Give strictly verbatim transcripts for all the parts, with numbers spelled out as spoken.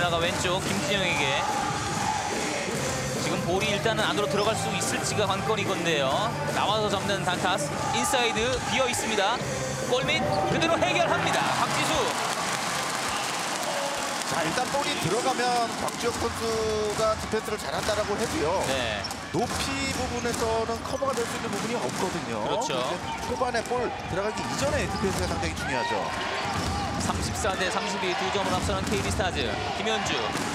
전화가 왼쪽 김진영에게. 지금 볼이 일단은 안으로 들어갈 수 있을지가 관건이건데요. 나와서 잡는 단타스. 인사이드 비어 있습니다. 골밑 그대로 해결합니다. 박지수. 자, 일단 볼이 들어가면 박지혁 선수가 디펜스를 잘한다라고 해도요. 네. 높이 부분에서는 커버가 될 수 있는 부분이 없거든요. 그렇죠. 초반에 볼 들어가기 이전에 디펜스가 상당히 중요하죠. 삼십사 대 삼십이 두 점을 앞서는 케이비스타즈. 김현주.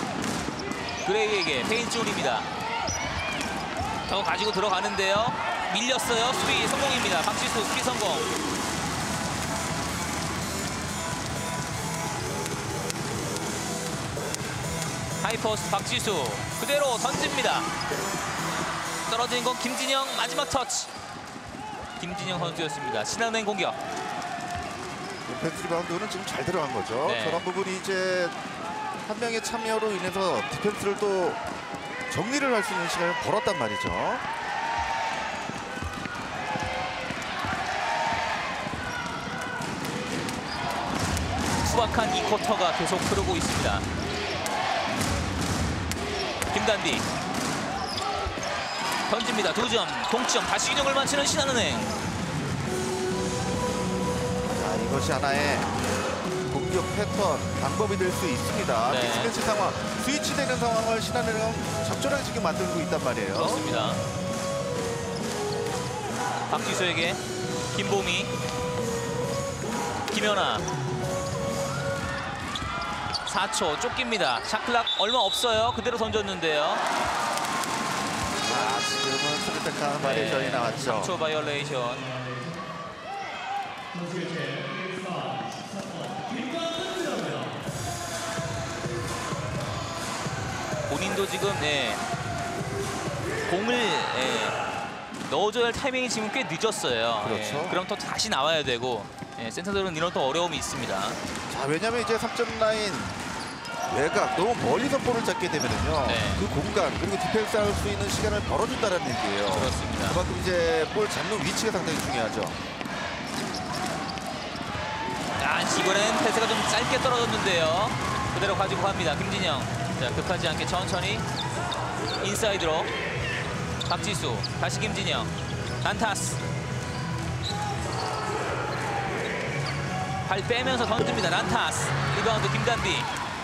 그레이에게 페인트존입니다. 더 가지고 들어가는데요. 밀렸어요. 수비 성공입니다. 박지수 수비 성공. 하이포스트 박지수 그대로 던집니다. 떨어진 건 김진영. 마지막 터치. 김진영 선수였습니다. 신한은행 공격. 디펜스 리바운드는 지금 잘 들어간 거죠. 네. 저런 부분이 이제 한 명의 참여로 인해서 디펜스를 또 정리를 할 수 있는 시간을 벌었단 말이죠. 수박한 이 쿼터가 계속 흐르고 있습니다. 김단비 던집니다. 두 점 동점. 다시 균형을 맞추는 신한은행. 자, 이것이 하나의 공격 패턴 방법이 될 수 있습니다. 네. 믹스매치 상황, 스위치되는 상황을 신한은행은 적절하게 지금 만들고 있단 말이에요. 그렇습니다. 박지수에게 김보미, 김연아. 사 초 쫓깁니다. 샤클락 얼마 없어요. 그대로 던졌는데요. 자, 지금은 스리백한 바이레이션이 나왔죠. 삼 초 바이올레이션. 본인도 지금 네, 공을 예, 넣어줘야 할 타이밍이 지금 꽤 늦었어요. 그렇죠. 예, 그럼 또 다시 나와야 되고 예, 센터들은 이런 또 어려움이 있습니다. 자, 왜냐면 이제 삼 점 라인 외곽 너무 멀리서 볼을 잡게 되면은요. 네. 그 공간 그리고 디펜스 할 수 있는 시간을 벌어준다는 얘기예요. 그렇습니다. 그만큼 이제 볼 잡는 위치가 상당히 중요하죠. 아, 이번엔 패스가 좀 짧게 떨어졌는데요. 그대로 가지고 갑니다. 김진영. 자, 급하지 않게 천천히 인사이드로 박지수. 다시 김진영. 안타스. 발 빼면서 던집니다. 난타스. 리바운드 김단비.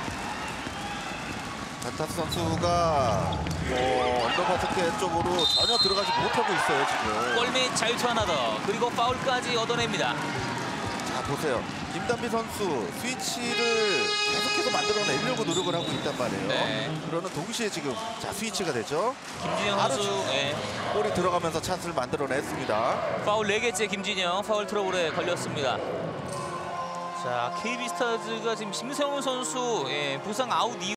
단타스 선수가 뭐 언더바스켓 쪽으로 전혀 들어가지 못하고 있어요 지금. 골밑 자유투 하나 더. 그리고 파울까지 얻어냅니다. 자, 보세요. 김단비 선수 스위치를 계속해서 만들어내려고 노력을 하고 있단 말이에요. 네. 그러는 동시에 지금 자 스위치가 되죠. 김진영 선수 예, 볼이 들어가면서 찬스를 만들어냈습니다. 파울 네 개째 김진영. 파울 트러블에 걸렸습니다. 자, 케이비스타즈가 지금 심세훈 선수 예, 부상 아웃 이후